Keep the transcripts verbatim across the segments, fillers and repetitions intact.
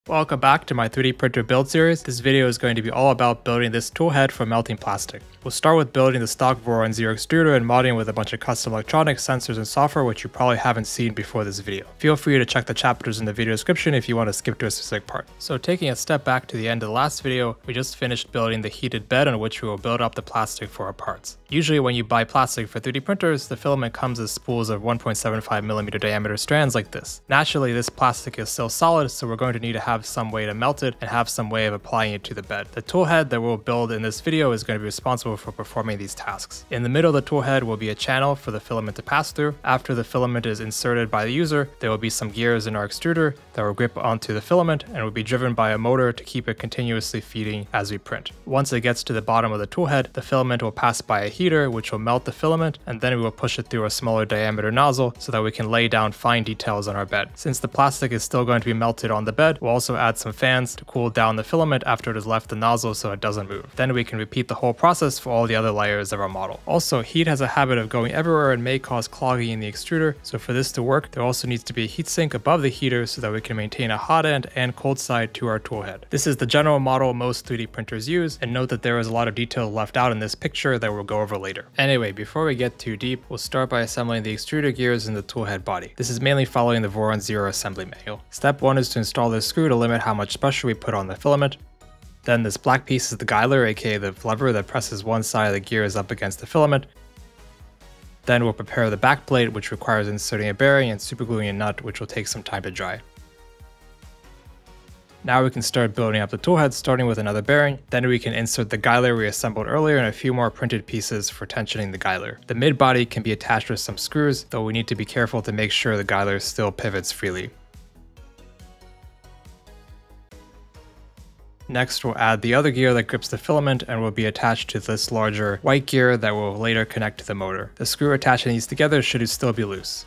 Welcome back to my three D printer build series. This video is going to be all about building this tool head for melting plastic. We'll start with building the stock Voron Zero extruder and modding with a bunch of custom electronics, sensors, and software which you probably haven't seen before this video. Feel free to check the chapters in the video description if you want to skip to a specific part. So taking a step back to the end of the last video, we just finished building the heated bed on which we will build up the plastic for our parts. Usually when you buy plastic for three D printers, the filament comes as spools of one point seven five millimeter diameter strands like this. Naturally, this plastic is still solid, so we're going to need to have some way to melt it and have some way of applying it to the bed. The tool head that we'll build in this video is going to be responsible for performing these tasks. In the middle of the tool head will be a channel for the filament to pass through. After the filament is inserted by the user, there will be some gears in our extruder that will grip onto the filament and will be driven by a motor to keep it continuously feeding as we print. Once it gets to the bottom of the tool head, the filament will pass by a heater which will melt the filament, and then we will push it through a smaller diameter nozzle so that we can lay down fine details on our bed. Since the plastic is still going to be melted on the bed, we'll also add some fans to cool down the filament after it has left the nozzle so it doesn't move. Then we can repeat the whole process for all the other layers of our model. Also, heat has a habit of going everywhere and may cause clogging in the extruder, so for this to work, there also needs to be a heatsink above the heater so that we can maintain a hot end and cold side to our tool head. This is the general model most three D printers use, and note that there is a lot of detail left out in this picture that we'll go over later. Anyway, before we get too deep, we'll start by assembling the extruder gears in the tool head body. This is mainly following the Voron Zero assembly manual. Step one is to install this screw to limit how much pressure we put on the filament. Then this black piece is the guiler, aka the lever that presses one side of the gears up against the filament. Then we'll prepare the back plate, which requires inserting a bearing and supergluing a nut, which will take some time to dry. Now we can start building up the tool head, starting with another bearing. Then we can insert the guiler we assembled earlier and a few more printed pieces for tensioning the guiler. The mid body can be attached with some screws, though we need to be careful to make sure the guiler still pivots freely. Next, we'll add the other gear that grips the filament and will be attached to this larger white gear that will later connect to the motor. The screw attaching these together should still be loose.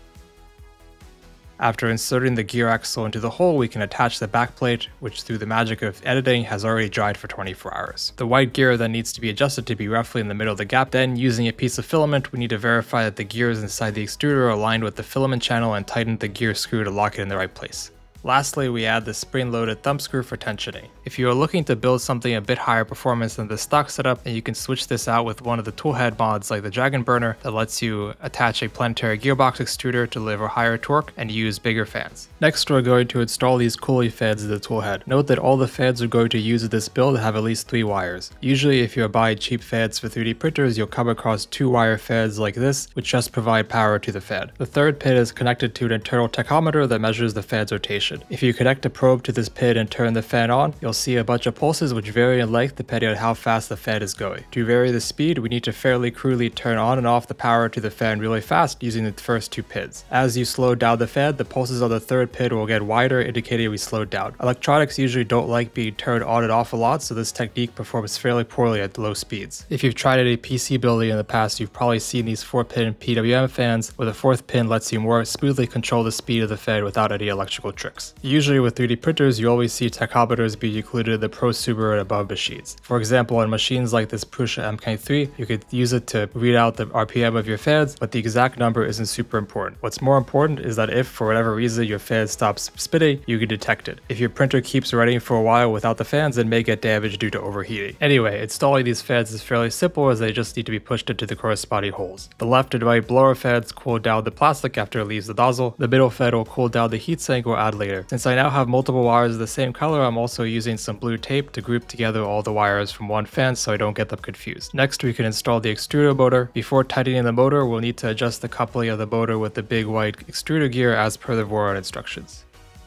After inserting the gear axle into the hole, we can attach the back plate, which through the magic of editing has already dried for twenty-four hours. The white gear then needs to be adjusted to be roughly in the middle of the gap. Then, using a piece of filament, we need to verify that the gears inside the extruder are aligned with the filament channel and tighten the gear screw to lock it in the right place. Lastly, we add the spring-loaded thumb screw for tensioning. If you are looking to build something a bit higher performance than the stock setup, then you can switch this out with one of the toolhead mods like the Dragon Burner that lets you attach a planetary gearbox extruder to deliver higher torque and use bigger fans. Next, we're going to install these coolie fans in the toolhead. Note that all the fans we're going to use in this build have at least three wires. Usually, if you're buying cheap fans for three D printers, you'll come across two wire fans like this, which just provide power to the fan. The third pin is connected to an internal tachometer that measures the fan's rotation. If you connect a probe to this pin and turn the fan on, you'll see a bunch of pulses which vary in length depending on how fast the fan is going. To vary the speed, we need to fairly crudely turn on and off the power to the fan really fast using the first two pins. As you slow down the fan, the pulses on the third pin will get wider, indicating we slowed down. Electronics usually don't like being turned on and off a lot, so this technique performs fairly poorly at low speeds. If you've tried any P C building in the past, you've probably seen these four pin P W M fans, where the fourth pin lets you more smoothly control the speed of the fan without any electrical tricks. Usually with three D printers, you always see tachometers being included in the prosumer and above machines. For example, on machines like this Prusa M K three, you could use it to read out the R P M of your fans, but the exact number isn't super important. What's more important is that if, for whatever reason, your fan stops spinning, you can detect it. If your printer keeps running for a while without the fans, it may get damaged due to overheating. Anyway, installing these fans is fairly simple as they just need to be pushed into the corresponding holes. The left and right blower fans cool down the plastic after it leaves the nozzle. The middle fan will cool down the heatsink we'll add later. Since I now have multiple wires of the same color, I'm also using some blue tape to group together all the wires from one fan so I don't get them confused. Next, we can install the extruder motor. Before tightening the motor, we'll need to adjust the coupling of the motor with the big white extruder gear as per the Voron instructions.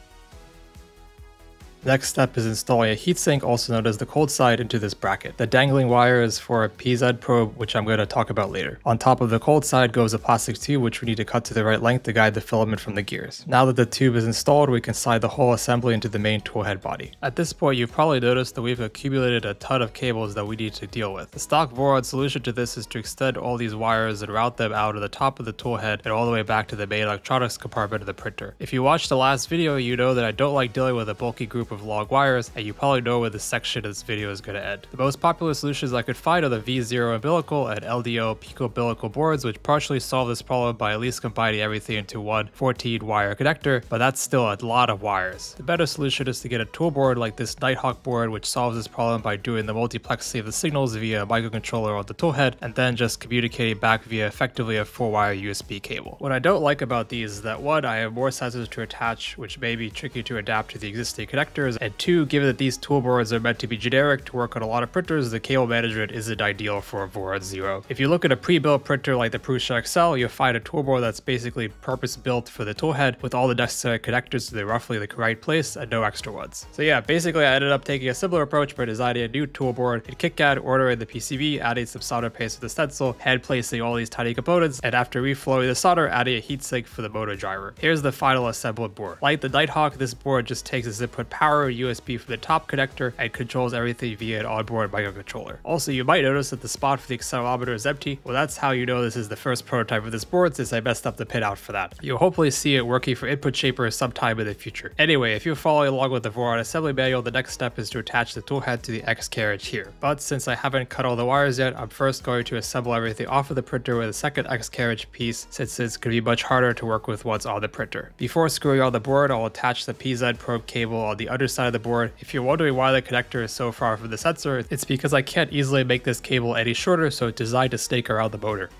Next step is installing a heatsink, also known as the cold side, into this bracket. The dangling wire is for a P Z probe, which I'm going to talk about later. On top of the cold side goes a plastic tube, which we need to cut to the right length to guide the filament from the gears. Now that the tube is installed, we can slide the whole assembly into the main toolhead body. At this point, you've probably noticed that we've accumulated a ton of cables that we need to deal with. The stock Voron solution to this is to extend all these wires and route them out of the top of the toolhead and all the way back to the main electronics compartment of the printer. If you watched the last video, you know that I don't like dealing with a bulky group group of log wires, and you probably know where this section of this video is going to end. The most popular solutions I could find are the V zero umbilical and L D O pico umbilical boards, which partially solve this problem by at least combining everything into one fourteen wire connector, but that's still a lot of wires. The better solution is to get a tool board like this Nighthawk board, which solves this problem by doing the multiplexing of the signals via a microcontroller on the toolhead, and then just communicating back via effectively a four wire U S B cable. What I don't like about these is that one, I have more sensors to attach, which may be tricky to adapt to the existing connectors, and two, given that these tool boards are meant to be generic to work on a lot of printers, the cable management isn't ideal for a Voron Zero. If you look at a pre-built printer like the Prusa X L, you'll find a tool board that's basically purpose-built for the toolhead with all the necessary connectors to the roughly the right place and no extra ones. So yeah, basically I ended up taking a similar approach by designing a new tool board in KitKat, ordering the P C B, adding some solder paste to the stencil, hand placing all these tiny components, and after reflowing the solder, adding a heatsink for the motor driver. Here's the final assembled board. Like the Nighthawk, this board just takes its input power, U S B from the top connector, and controls everything via an onboard microcontroller. Also, you might notice that the spot for the accelerometer is empty. Well, that's how you know this is the first prototype of this board, since I messed up the pin out for that. You'll hopefully see it working for input shapers sometime in the future. Anyway, if you're following along with the Voron assembly manual, the next step is to attach the toolhead to the X carriage here. But since I haven't cut all the wires yet, I'm first going to assemble everything off of the printer with a second X carriage piece, since it's going to be much harder to work with what's on the printer. Before screwing on the board, I'll attach the P Z probe cable on the other side of the board. If you're wondering why the connector is so far from the sensor, it's because I can't easily make this cable any shorter, so it's designed to snake around the motor.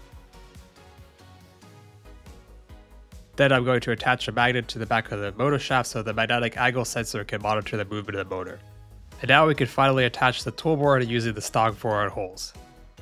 Then I'm going to attach a magnet to the back of the motor shaft so the magnetic angle sensor can monitor the movement of the motor. And now we can finally attach the tool board using the stock Voron holes.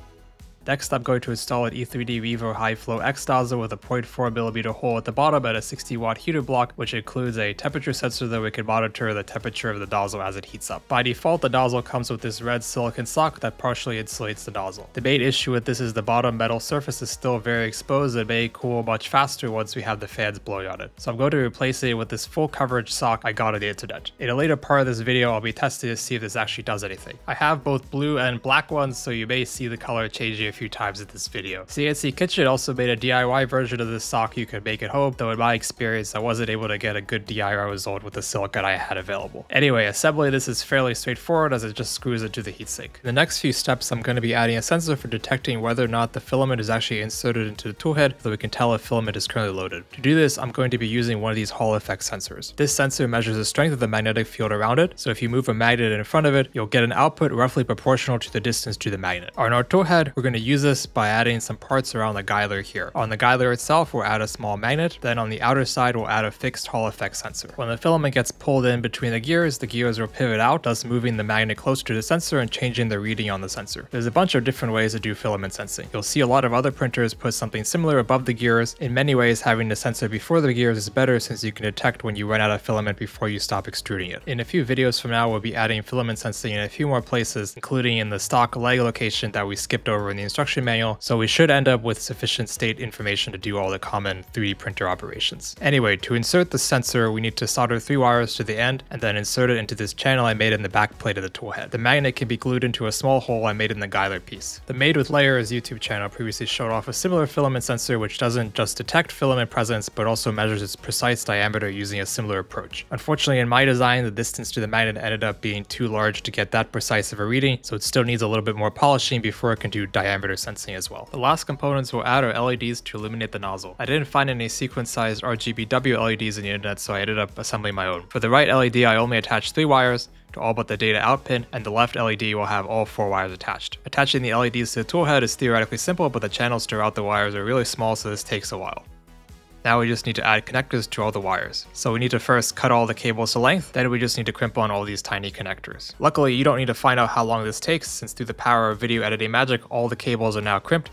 Next, I'm going to install an E three D Revo high flow X nozzle with a zero point four millimeter hole at the bottom and a sixty watt heater block, which includes a temperature sensor that we can monitor the temperature of the nozzle as it heats up. By default, the nozzle comes with this red silicon sock that partially insulates the nozzle. The main issue with this is the bottom metal surface is still very exposed and may cool much faster once we have the fans blowing on it. So I'm going to replace it with this full coverage sock I got on the internet. In a later part of this video, I'll be testing to see if this actually does anything. I have both blue and black ones, so you may see the color changing a few times in this video. C N C Kitchen also made a D I Y version of this sock you could make at home, though in my experience I wasn't able to get a good D I Y result with the silicone I had available. Anyway, assembling this is fairly straightforward as it just screws into the heatsink. In the next few steps, I'm going to be adding a sensor for detecting whether or not the filament is actually inserted into the toolhead so we can tell if filament is currently loaded. To do this, I'm going to be using one of these Hall effect sensors. This sensor measures the strength of the magnetic field around it, so if you move a magnet in front of it, you'll get an output roughly proportional to the distance to the magnet. On our toolhead, we're going to use this by adding some parts around the guider here. On the guider itself, we'll add a small magnet, then on the outer side, we'll add a fixed Hall effect sensor. When the filament gets pulled in between the gears, the gears will pivot out, thus moving the magnet closer to the sensor and changing the reading on the sensor. There's a bunch of different ways to do filament sensing. You'll see a lot of other printers put something similar above the gears. In many ways, having the sensor before the gears is better since you can detect when you run out of filament before you stop extruding it. In a few videos from now, we'll be adding filament sensing in a few more places, including in the stock leg location that we skipped over in the instruction manual, so we should end up with sufficient state information to do all the common three D printer operations. Anyway, to insert the sensor, we need to solder three wires to the end and then insert it into this channel I made in the back plate of the toolhead. The magnet can be glued into a small hole I made in the guider piece. The Made with Layers YouTube channel previously showed off a similar filament sensor which doesn't just detect filament presence but also measures its precise diameter using a similar approach. Unfortunately, in my design, the distance to the magnet ended up being too large to get that precise of a reading, so it still needs a little bit more polishing before it can do diameter sensing as well. The last components we'll add are L E Ds to illuminate the nozzle. I didn't find any sequence-sized R G B W L E Ds in the internet, so I ended up assembling my own. For the right L E D, I only attached three wires to all but the data out pin, and the left L E D will have all four wires attached. Attaching the L E Ds to the toolhead is theoretically simple, but the channels throughout the wires are really small, so this takes a while. Now we just need to add connectors to all the wires. So we need to first cut all the cables to length, then we just need to crimp on all these tiny connectors. Luckily, you don't need to find out how long this takes, since through the power of video editing magic, all the cables are now crimped.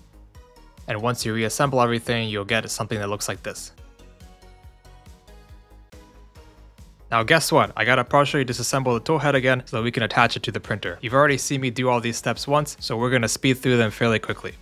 And once you reassemble everything, you'll get something that looks like this. Now guess what? I gotta partially disassemble the toolhead again so that we can attach it to the printer. You've already seen me do all these steps once, so we're gonna speed through them fairly quickly.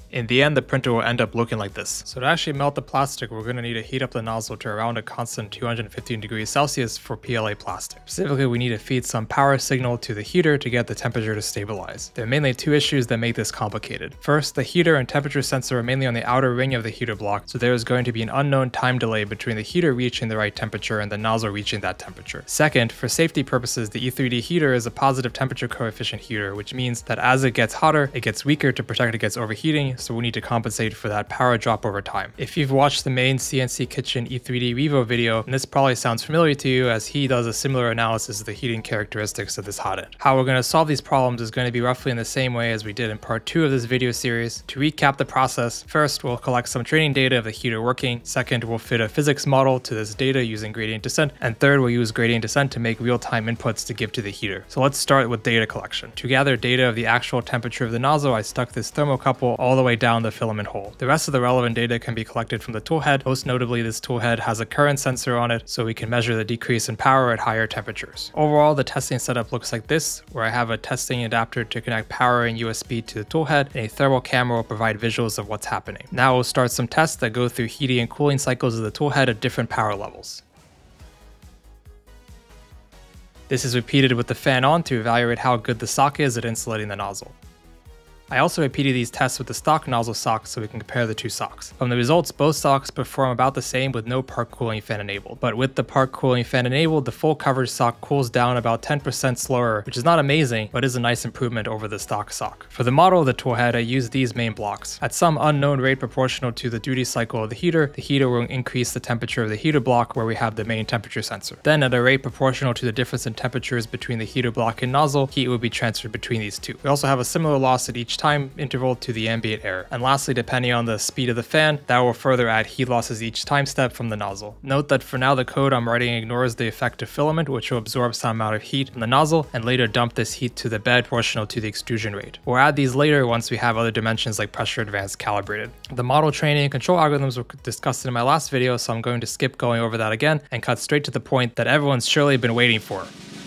In the end, the printer will end up looking like this. So to actually melt the plastic, we're going to need to heat up the nozzle to around a constant two hundred fifteen degrees Celsius for P L A plastic. Specifically, we need to feed some power signal to the heater to get the temperature to stabilize. There are mainly two issues that make this complicated. First, the heater and temperature sensor are mainly on the outer ring of the heater block, so there is going to be an unknown time delay between the heater reaching the right temperature and the nozzle reaching that temperature. Second, for safety purposes, the E three D heater is a positive temperature coefficient heater, which means that as it gets hotter, it gets weaker to protect against overheating, so we need to compensate for that power drop over time. If you've watched the main C N C Kitchen E three D Revo video, then this probably sounds familiar to you, as he does a similar analysis of the heating characteristics of this hot end. How we're going to solve these problems is going to be roughly in the same way as we did in part two of this video series. To recap the process, first we'll collect some training data of the heater working, second we'll fit a physics model to this data using gradient descent, and third we'll use gradient descent to make real-time inputs to give to the heater. So let's start with data collection. To gather data of the actual temperature of the nozzle, I stuck this thermocouple all the way down the filament hole. The rest of the relevant data can be collected from the toolhead. Most notably, this toolhead has a current sensor on it, so we can measure the decrease in power at higher temperatures. Overall, the testing setup looks like this, where I have a testing adapter to connect power and U S B to the toolhead, and a thermal camera will provide visuals of what's happening. Now we'll start some tests that go through heating and cooling cycles of the toolhead at different power levels. This is repeated with the fan on to evaluate how good the sock is at insulating the nozzle. I also repeated these tests with the stock nozzle sock so we can compare the two socks. From the results, both socks perform about the same with no part cooling fan enabled. But with the part cooling fan enabled, the full coverage sock cools down about ten percent slower, which is not amazing, but is a nice improvement over the stock sock. For the model of the toolhead, I used these main blocks. At some unknown rate proportional to the duty cycle of the heater, the heater will increase the temperature of the heater block where we have the main temperature sensor. Then at a rate proportional to the difference in temperatures between the heater block and nozzle, heat will be transferred between these two. We also have a similar loss at each time interval to the ambient air. And lastly, depending on the speed of the fan, that will further add heat losses each time step from the nozzle. Note that for now the code I'm writing ignores the effect of filament, which will absorb some amount of heat from the nozzle and later dump this heat to the bed proportional to the extrusion rate. We'll add these later once we have other dimensions like pressure advanced calibrated. The model training and control algorithms were discussed in my last video, so I'm going to skip going over that again and cut straight to the point that everyone's surely been waiting for.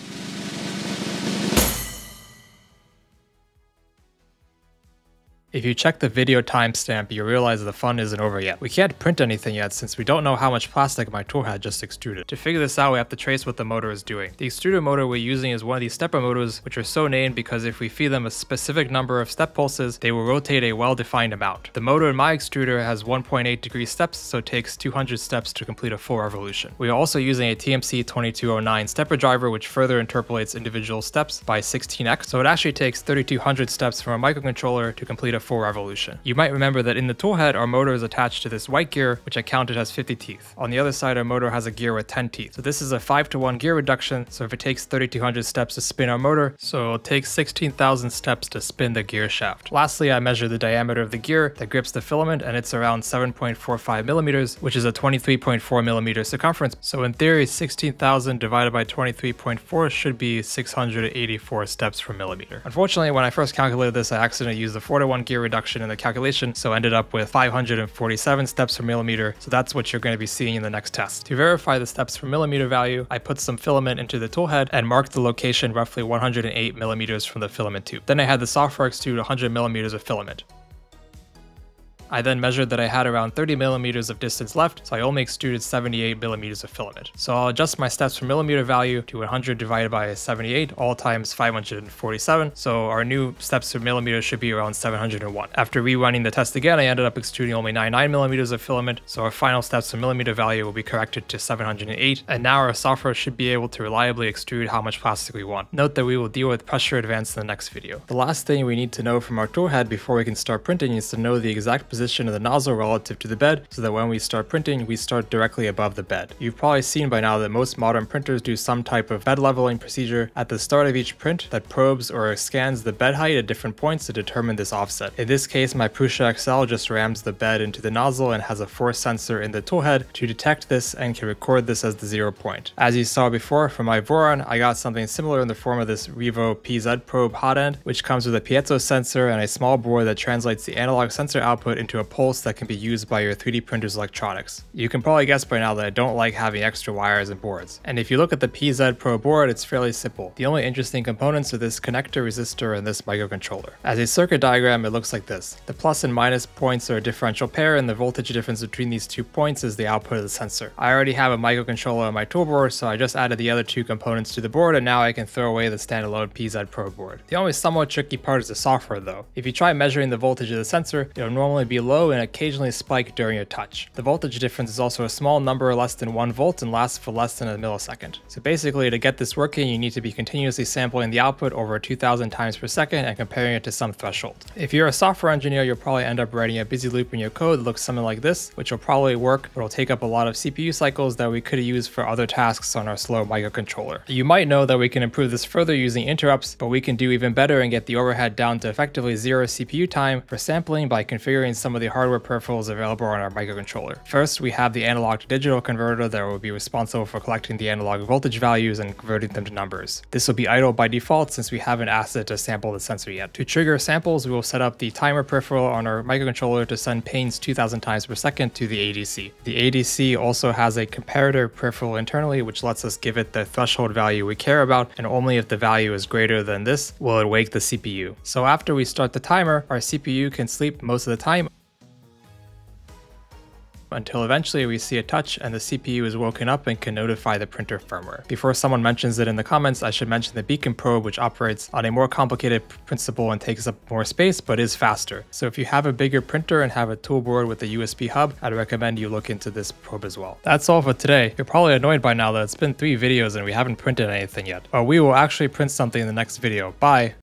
If you check the video timestamp, you realize the fun isn't over yet. We can't print anything yet since we don't know how much plastic my tool had just extruded. To figure this out, we have to trace what the motor is doing. The extruder motor we're using is one of these stepper motors, which are so named because if we feed them a specific number of step pulses, they will rotate a well-defined amount. The motor in my extruder has one point eight degree steps, so it takes two hundred steps to complete a full revolution. We are also using a T M C twenty-two oh nine stepper driver, which further interpolates individual steps by sixteen x, so it actually takes thirty-two hundred steps from a microcontroller to complete a full revolution. You might remember that in the toolhead, our motor is attached to this white gear, which I counted has fifty teeth. On the other side, our motor has a gear with ten teeth. So this is a five to one gear reduction, so if it takes thirty-two hundred steps to spin our motor, so it'll take sixteen thousand steps to spin the gear shaft. Lastly, I measured the diameter of the gear that grips the filament, and it's around seven point four five millimeters, which is a twenty-three point four millimeter circumference. So in theory, sixteen thousand divided by twenty-three point four should be six hundred eighty-four steps per millimeter. Unfortunately, when I first calculated this, I accidentally used the four to one gear reduction in the calculation, so ended up with five hundred forty-seven steps per millimeter, so that's what you're going to be seeing in the next test. To verify the steps per millimeter value, I put some filament into the toolhead and marked the location roughly one hundred eight millimeters from the filament tube. Then I had the software extrude one hundred millimeters of filament. I then measured that I had around thirty millimeters of distance left, so I only extruded seventy-eight millimeters of filament. So I'll adjust my steps per millimeter value to one hundred divided by seventy-eight, all times five hundred forty-seven, so our new steps per millimeter should be around seven hundred one. After rerunning the test again, I ended up extruding only ninety-nine millimeters of filament, so our final steps per millimeter value will be corrected to seven hundred eight, and now our software should be able to reliably extrude how much plastic we want. Note that we will deal with pressure advance in the next video. The last thing we need to know from our toolhead before we can start printing is to know the exact position of the nozzle relative to the bed, so that when we start printing, we start directly above the bed. You've probably seen by now that most modern printers do some type of bed leveling procedure at the start of each print that probes or scans the bed height at different points to determine this offset. In this case, my Prusa X L just rams the bed into the nozzle and has a force sensor in the toolhead to detect this and can record this as the zero point. As you saw before, for my Voron, I got something similar in the form of this Revo P Z probe hot end, which comes with a piezo sensor and a small bore that translates the analog sensor output into into a pulse that can be used by your three D printer's electronics. You can probably guess by now that I don't like having extra wires and boards. And if you look at the P Z Pro board, it's fairly simple. The only interesting components are this connector resistor and this microcontroller. As a circuit diagram, it looks like this. The plus and minus points are a differential pair, and the voltage difference between these two points is the output of the sensor. I already have a microcontroller on my toolboard, so I just added the other two components to the board, and now I can throw away the standalone P Z Pro board. The only somewhat tricky part is the software though. If you try measuring the voltage of the sensor, it'll normally be low and occasionally spike during a touch. The voltage difference is also a small number less than one volt and lasts for less than a millisecond. So basically, to get this working, you need to be continuously sampling the output over two thousand times per second and comparing it to some threshold. If you're a software engineer, you'll probably end up writing a busy loop in your code that looks something like this, which will probably work, but will take up a lot of C P U cycles that we could use for other tasks on our slow microcontroller. You might know that we can improve this further using interrupts, but we can do even better and get the overhead down to effectively zero C P U time for sampling by configuring some of the hardware peripherals available on our microcontroller. First, we have the analog to digital converter that will be responsible for collecting the analog voltage values and converting them to numbers. This will be idle by default since we haven't asked it to sample the sensor yet. To trigger samples, we will set up the timer peripheral on our microcontroller to send pings two thousand times per second to the A D C. The A D C also has a comparator peripheral internally, which lets us give it the threshold value we care about, and only if the value is greater than this will it wake the C P U. So after we start the timer, our C P U can sleep most of the time until eventually we see a touch and the C P U is woken up and can notify the printer firmware. Before someone mentions it in the comments, I should mention the beacon probe, which operates on a more complicated principle and takes up more space but is faster. So if you have a bigger printer and have a tool board with a U S B hub, I'd recommend you look into this probe as well. That's all for today. You're probably annoyed by now that it's been three videos and we haven't printed anything yet, but we will actually print something in the next video. Bye!